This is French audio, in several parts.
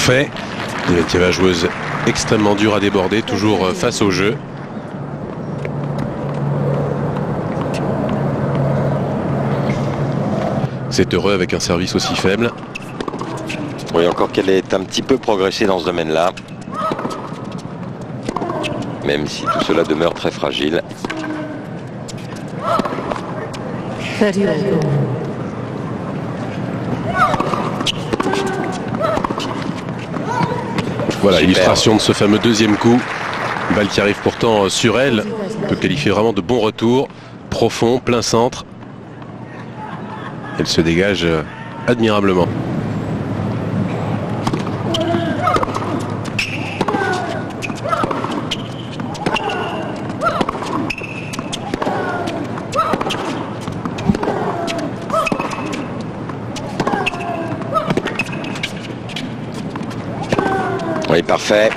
fait. Dementieva, joueuse extrêmement dure à déborder, toujours face au jeu. C'est heureux avec un service aussi faible. Oui, encore qu'elle est un petit peu progressée dans ce domaine-là. Même si tout cela demeure très fragile. Voilà, Super. illustration de ce fameux deuxième coup. Balle qui arrive pourtant sur elle. On peut qualifier vraiment de bon retour. Profond, plein centre. Elle se dégage admirablement. Oui, parfait.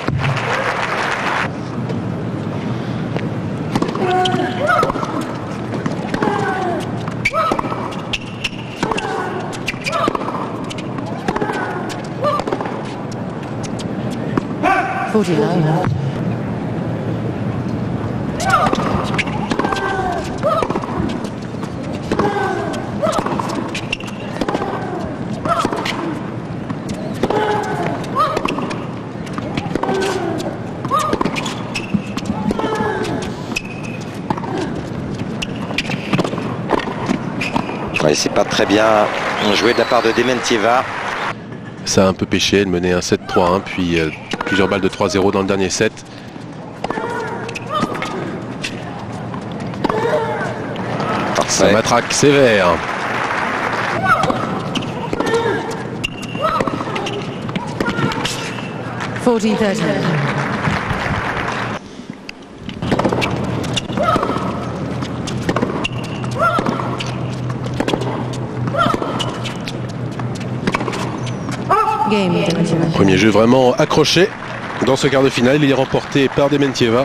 Oui, c'est pas très bien joué de la part de Dementieva. Ça a un peu pêché, elle menait un 7-3-1, puis plusieurs balles de 3-0 dans le dernier set. Ça Parfait. matraque sévère. Premier jeu vraiment accroché dans ce quart de finale. Il est remporté par Dementieva.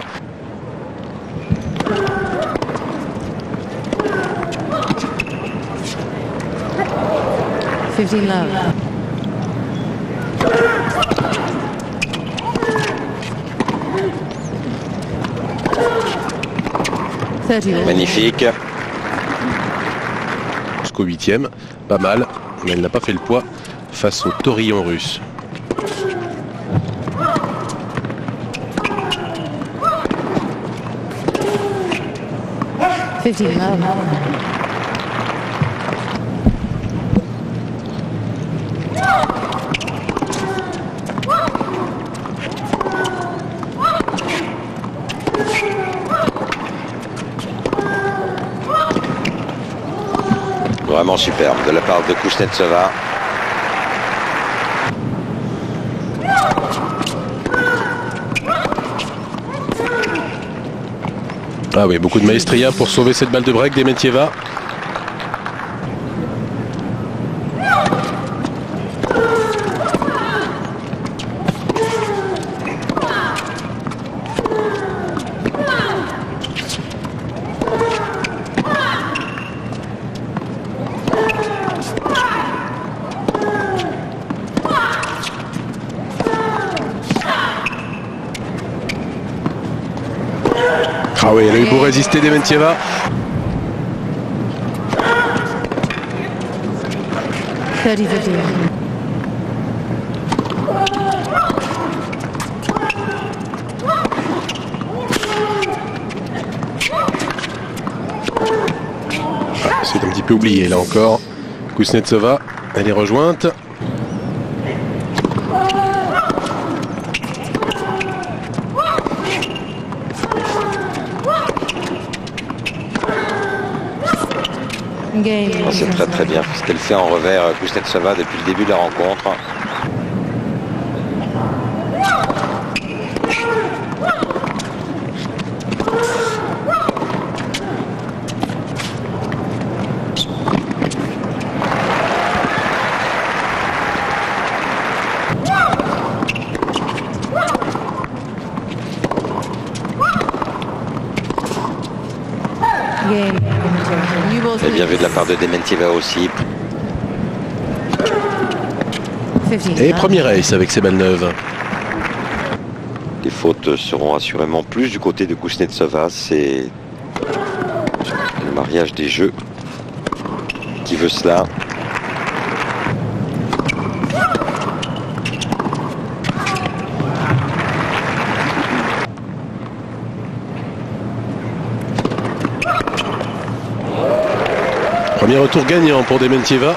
Magnifique. Jusqu'au 8e, pas mal, mais elle n'a pas fait le poids face au taurillon russe. Vraiment superbe de la part de Kuznetsova. Ah oui, beaucoup de maestria pour sauver cette balle de break Dementieva. Ah oui, elle a eu beau résister Dementieva. C'est un petit peu oublié là encore. Kuznetsova, elle est rejointe. C'est très très bien ce qu'elle fait en revers, Kuznetsova, depuis le début de la rencontre. Et bien vu de la part de Dementieva aussi. Et premier ace avec ses balles neuves. Les fautes seront assurément plus du côté de Kuznetsova. C'est le mariage des jeux qui veut cela. Premier retour gagnant pour Dementieva.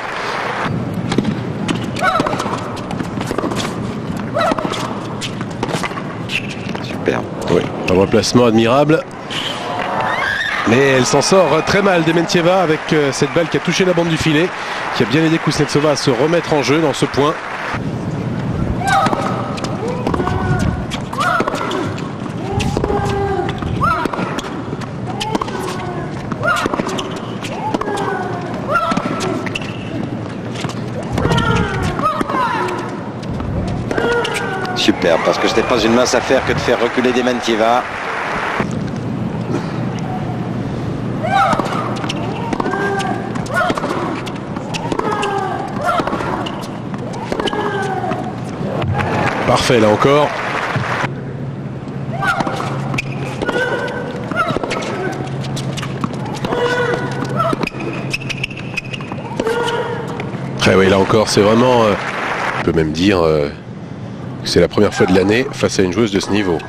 Super. Oui, un replacement admirable. Mais elle s'en sort très mal, Dementieva, avec cette balle qui a touché la bande du filet, qui a bien aidé Kuznetsova à se remettre en jeu dans ce point. Super, parce que ce n'est pas une mince affaire que de faire reculer Dementieva. Parfait là encore. Très oui, là encore, c'est vraiment, on peut même dire que c'est la première fois de l'année face à une joueuse de ce niveau.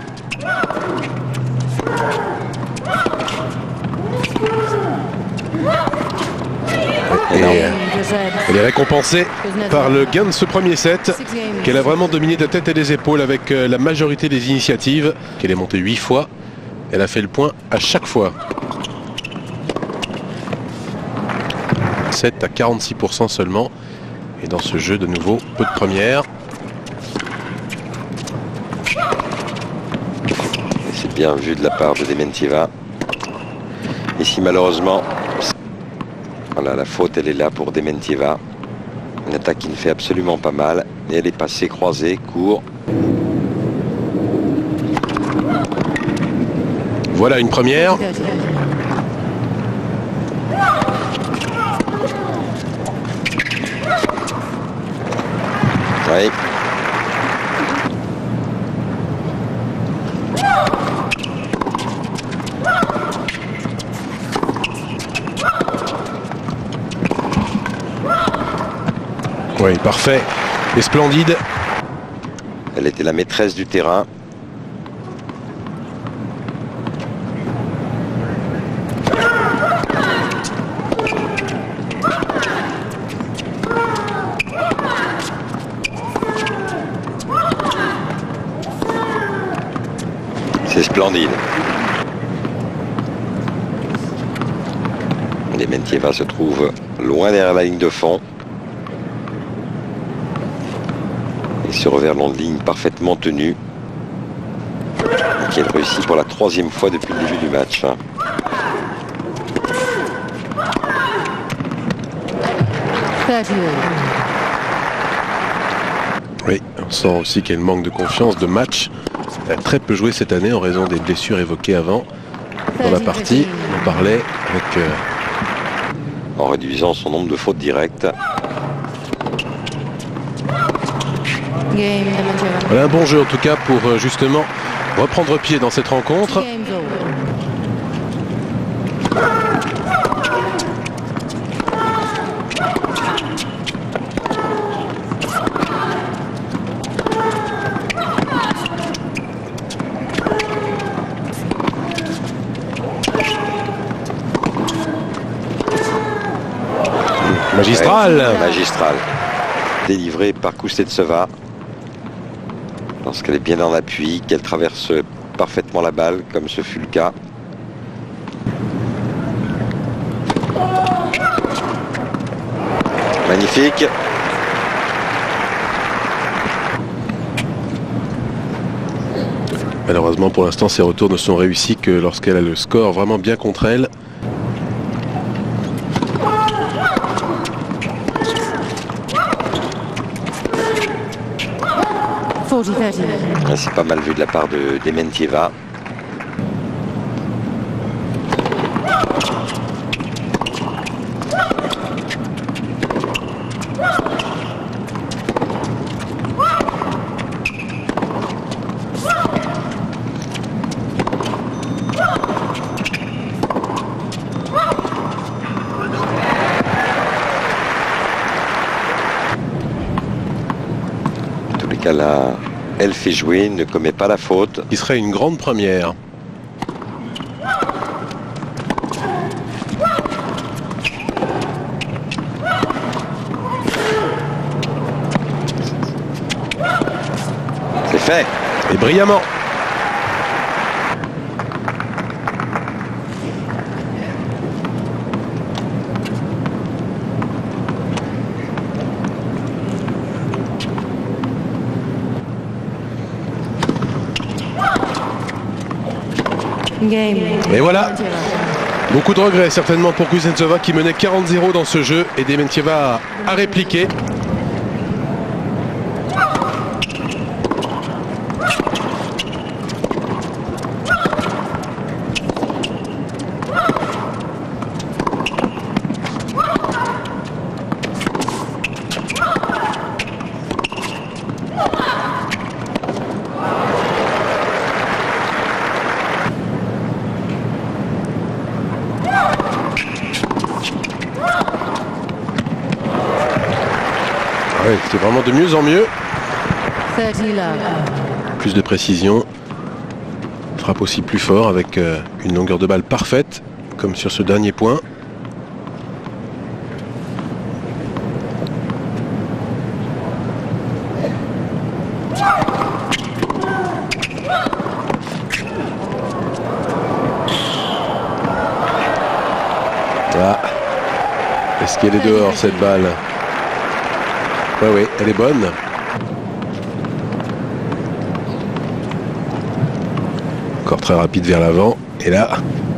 Et elle est récompensée par le gain de ce premier set, qu'elle a vraiment dominé de la tête et des épaules avec la majorité des initiatives, qu'elle est montée 8 fois. Elle a fait le point à chaque fois. 7 à 46% seulement. Et dans ce jeu, de nouveau, peu de premières. C'est bien vu de la part de Dementieva. Ici, malheureusement, voilà, la faute, elle est là pour Dementieva. Une attaque qui ne fait absolument pas mal. Et elle est passée croisée, court. Voilà une première. Oui. Oui, parfait et splendide. Elle était la maîtresse du terrain. C'est splendide. Dementieva se trouve loin derrière la ligne de fond. Et ce revers long de ligne parfaitement tenu. Qu'elle réussit pour la 3e fois depuis le début du match. Oui, on sent aussi qu'elle manque de confiance de match. Elle a très peu joué cette année en raison des blessures évoquées avant dans la partie. On parlait avec... En réduisant son nombre de fautes directes. Voilà un bon jeu en tout cas pour justement reprendre pied dans cette rencontre. Magistral. Ouais, magistral. Délivré par Kuznetsova. Lorsqu'elle est bien dans l'appui, qu'elle traverse parfaitement la balle, comme ce fut le cas. Magnifique. Malheureusement pour l'instant ses retours ne sont réussis que lorsqu'elle a le score vraiment bien contre elle. C'est pas mal vu de la part de Dementieva. Elle fait jouer, ne commet pas la faute. Qui serait une grande première. C'est fait. Et brillamment. Et voilà. Beaucoup de regrets certainement pour Kuznetsova qui menait 40-0 dans ce jeu et Dementieva a répliqué. Ouais, c'est vraiment de mieux en mieux. Plus de précision. Frappe aussi plus fort avec une longueur de balle parfaite, comme sur ce dernier point. Ah. Est-ce qu'elle est dehors cette balle? Oui, elle est bonne. Encore très rapide vers l'avant. Et là.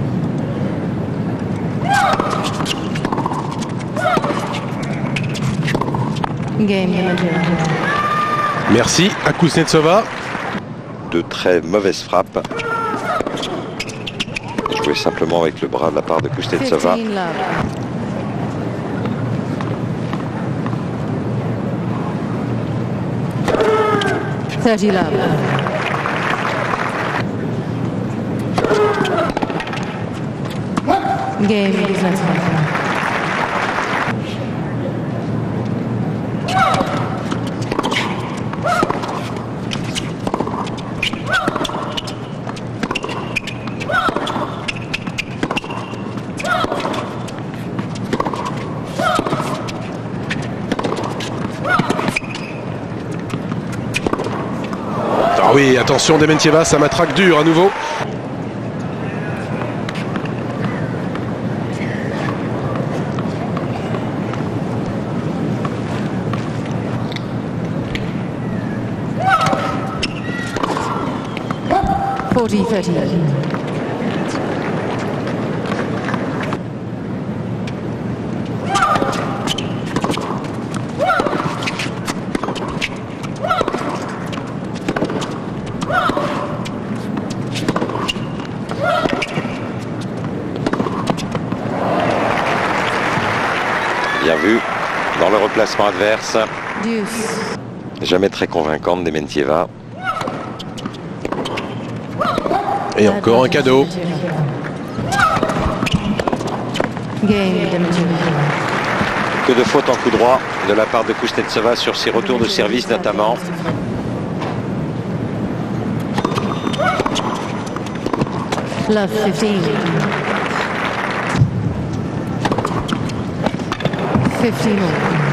Merci à Kuznetsova. De très mauvaises frappes. Jouer simplement avec le bras de la part de Kuznetsova. Game. Ah oui, attention Dementieva, ça matraque dur à nouveau. Bien vu dans le replacement adverse. Jamais très convaincante Dementieva. Et encore un cadeau. Que de fautes en coup droit de la part de Kuznetsova sur ses retours de service notamment. Love 15. 50 more.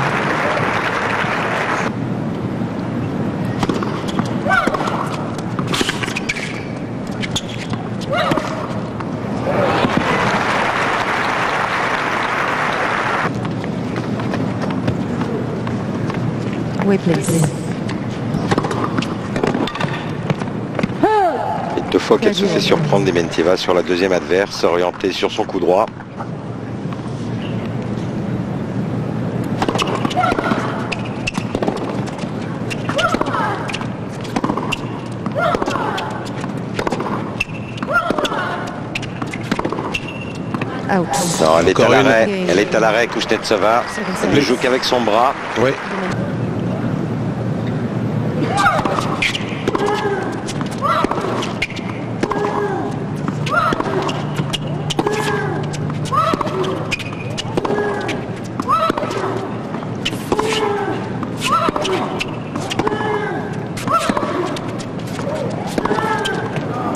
Wait, please. Et deux fois qu'elle se fait surprendre Dementieva sur la deuxième adverse, orientée sur son coup droit. Out. Non, elle est Encore à une. l'arrêt. Elle est à l'arrêt, Kuznetsova. Elle ne joue qu'avec son bras. Oui.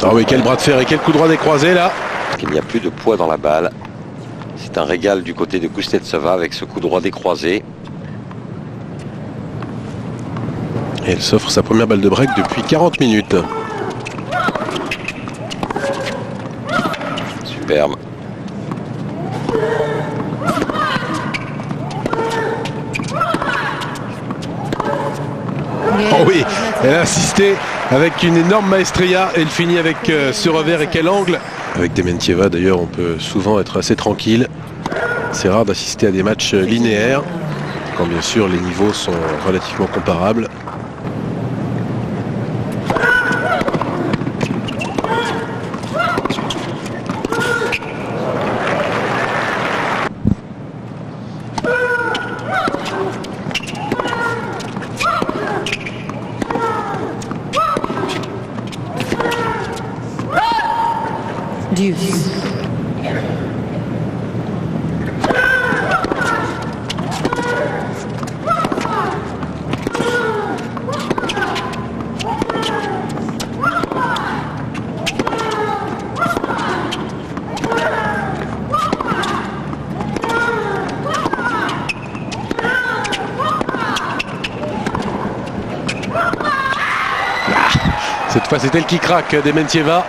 Ah oui, quel bras de fer et quel coup droit décroisé là. Il n'y a plus de poids dans la balle. C'est un régal du côté de Kuznetsova avec ce coup droit décroisé. Et elle s'offre sa première balle de break depuis 40 minutes. Superbe. Oh oui, elle a insisté avec une énorme maestria. Elle finit avec ce revers et quel angle. Avec Dementieva d'ailleurs on peut souvent être assez tranquille. C'est rare d'assister à des matchs linéaires, quand bien sûr les niveaux sont relativement comparables. Deuce. Cette fois c'est elle qui craque, Dementieva.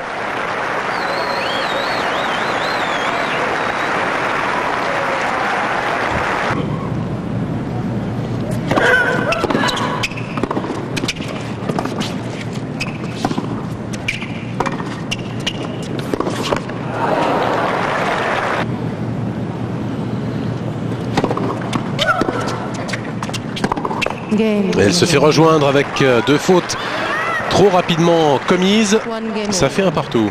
Elle se fait rejoindre avec deux fautes trop rapidement commises. Ça fait un partout.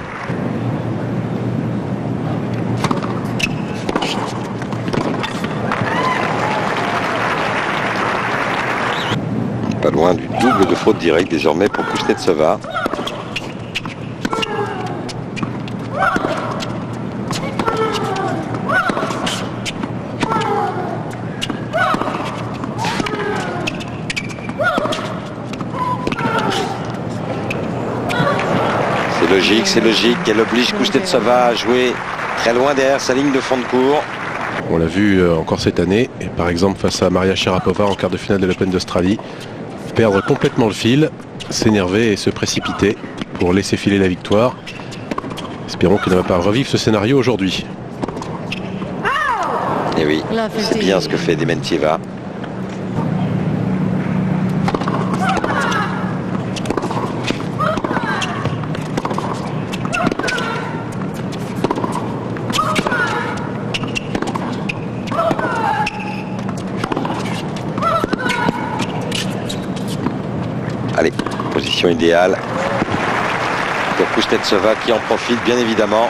Pas loin du double de faute directe désormais pour Kuznetsova. C'est logique, elle oblige Kuznetsova à jouer très loin derrière sa ligne de fond de cours. On l'a vu encore cette année, et par exemple face à Maria Sharapova en quart de finale de l'Open d'Australie, perdre complètement le fil, s'énerver et se précipiter pour laisser filer la victoire. Espérons qu'il ne va pas revivre ce scénario aujourd'hui. Et oui, c'est bien ce que fait Dementieva. Allez, position idéale pour Kuznetsova qui en profite bien évidemment.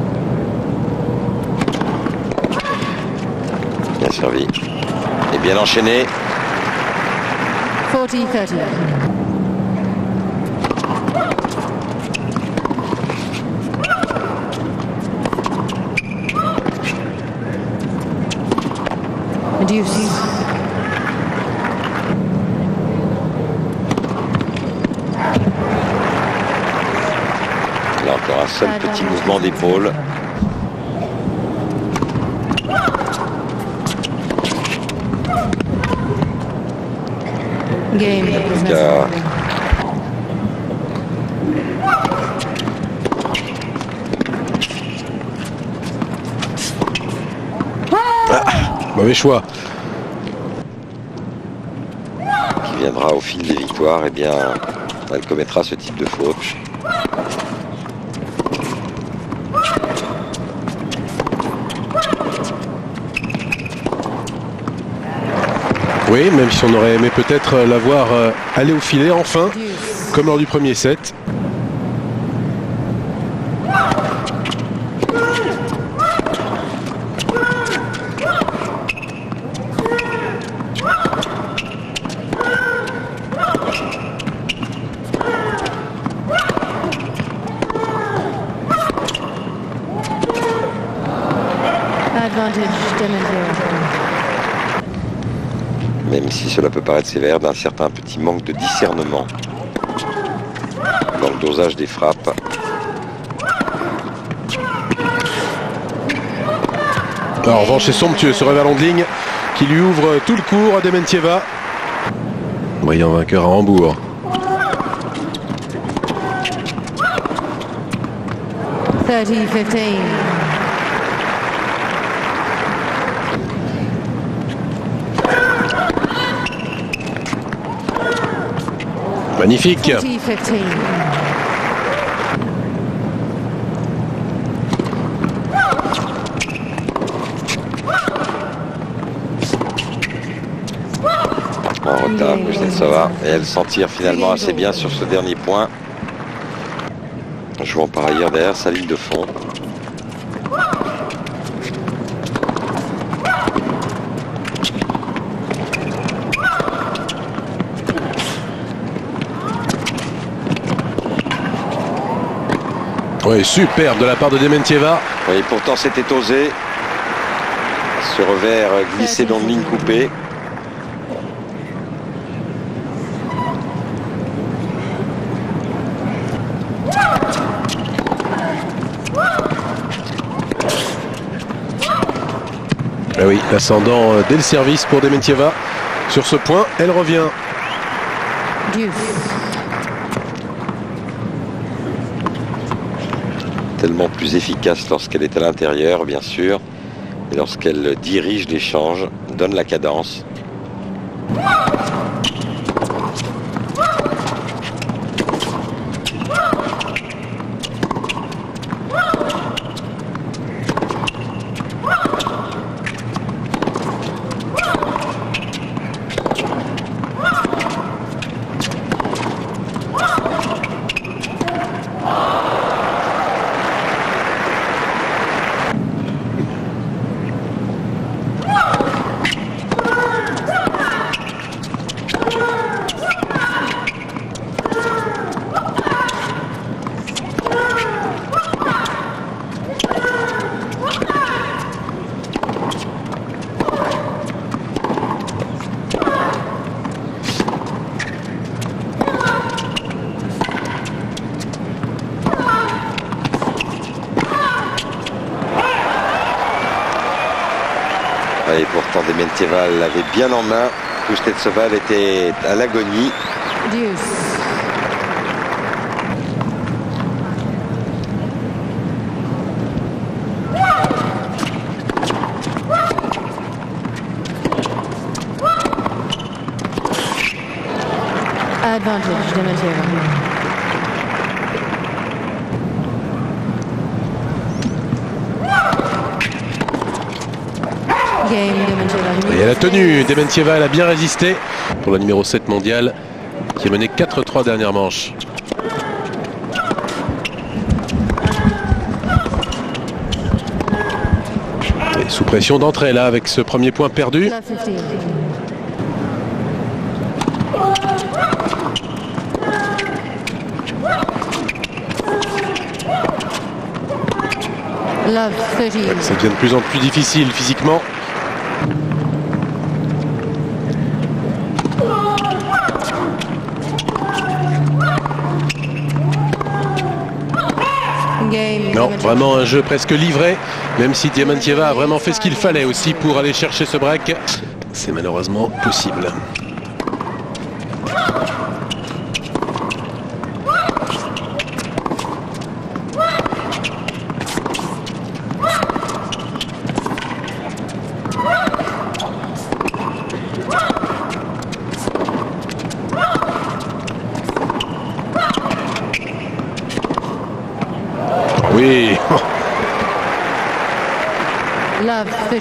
Bien servi et bien enchaîné. 40-30. Deuce. Là encore un seul petit mouvement d'épaule. Game. Mauvais choix. Qui viendra au fil des victoires, et bien elle commettra ce type de faute. Oui, même si on aurait aimé peut-être la voir aller au filet enfin, comme lors du premier set. Même si cela peut paraître sévère, d'un certain petit manque de discernement dans le dosage des frappes En revanche, c'est somptueux ce revers long de ligne qui lui ouvre tout le cours à Dementieva. Brillant vainqueur à Hambourg. Magnifique. En retard, Kuznetsova, et elle s'en tire finalement assez bien sur ce dernier point. Jouant par ailleurs derrière sa ligne de fond. Oui, superbe de la part de Dementieva. Oui, pourtant c'était osé. Ce revers glissé dans une ligne coupée. Ben oui, l'ascendant dès le service pour Dementieva. Sur ce point, elle revient. Tellement plus efficace lorsqu'elle est à l'intérieur, bien sûr. Et lorsqu'elle dirige l'échange, donne la cadence. Et pourtant Dementieva l'avait bien en main. Kuznetsova était à l'agonie. Advantage, Dementieva. Et elle a tenu. Dementieva, elle a bien résisté pour la numéro 7 mondiale qui a mené 4-3 dernières manches. Et sous pression d'entrée là avec ce premier point perdu. Ça devient de plus en plus difficile physiquement. Non, vraiment un jeu presque livré, même si Dementieva a vraiment fait ce qu'il fallait aussi pour aller chercher ce break. C'est malheureusement possible. Oui. Love 30.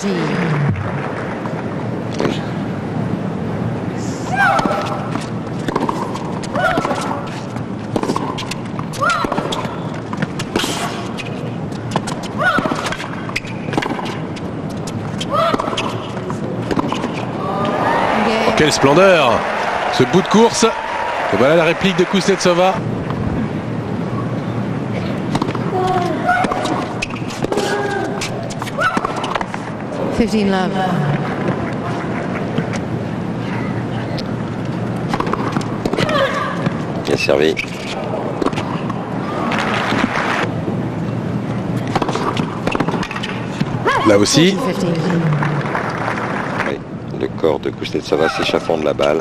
Oh, quelle splendeur! Ce bout de course. Et voilà la réplique de Kuznetsova. Love. Bien servi. Là aussi. 14-15. Oui, le corps de Kuznetsova s'échafaud de la balle.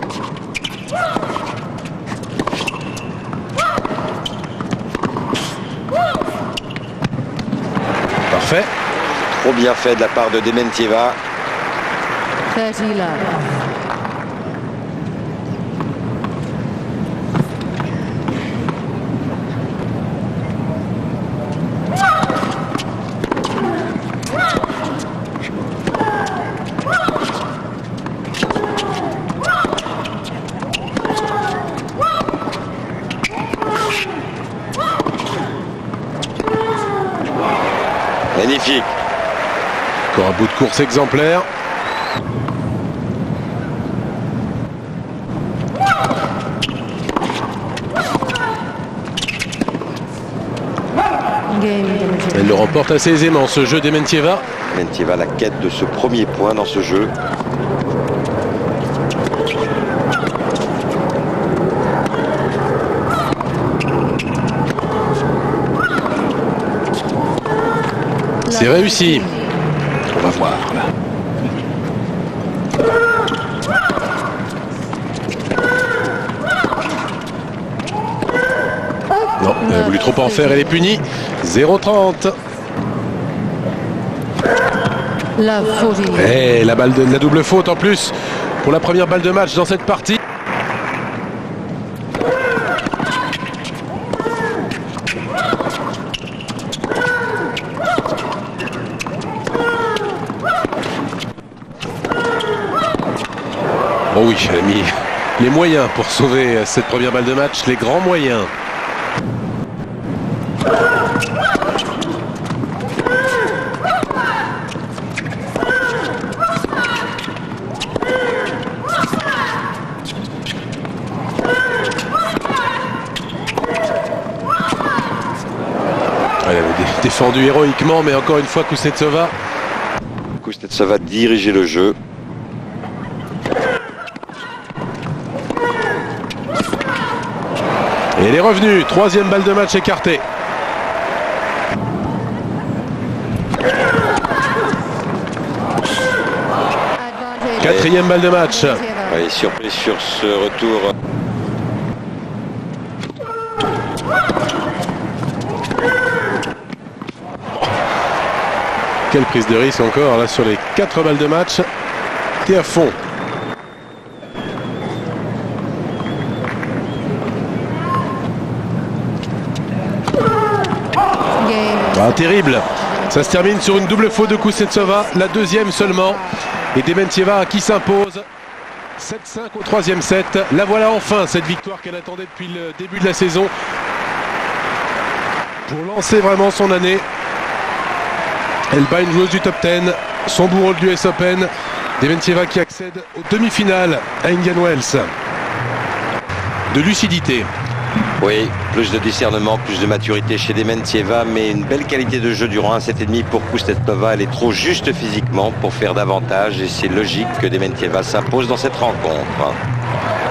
Parfait. Trop bien fait de la part de Dementieva. 30 love. Magnifique. Encore un bout de course exemplaire. Game. Elle le remporte assez aisément, ce jeu Dementieva. Dementieva, la quête de ce premier point dans ce jeu. C'est réussi. On va voir. Non, elle a voulu trop en faire, elle est punie. 0-30. Love 40. Et la double faute en plus pour la première balle de match dans cette partie. Oh oui, elle a mis les moyens pour sauver cette première balle de match, les grands moyens. Elle avait défendu héroïquement, mais encore une fois, Kuznetsova. Kuznetsova diriger le jeu. Et elle est revenue, troisième balle de match écartée. Advantage. Quatrième balle de match. Oui, surprise sur ce retour. Quelle prise de risque encore là sur les 4 balles de match. T'es à fond. Game. Ah, terrible. Ça se termine sur une double faute de Kuznetsova, la deuxième seulement. Et Dementieva qui s'impose. 7-5 au troisième set. La voilà enfin, cette victoire qu'elle attendait depuis le début de la saison. Pour lancer vraiment son année. Elle bat une joueuse du top 10, son bourreau de l'US Open. Dementieva qui accède aux demi-finales à Indian Wells. De lucidité. Oui, plus de discernement, plus de maturité chez Dementieva, mais une belle qualité de jeu durant un set et demi pour Kuznetsova. Elle est trop juste physiquement pour faire davantage et c'est logique que Dementieva s'impose dans cette rencontre.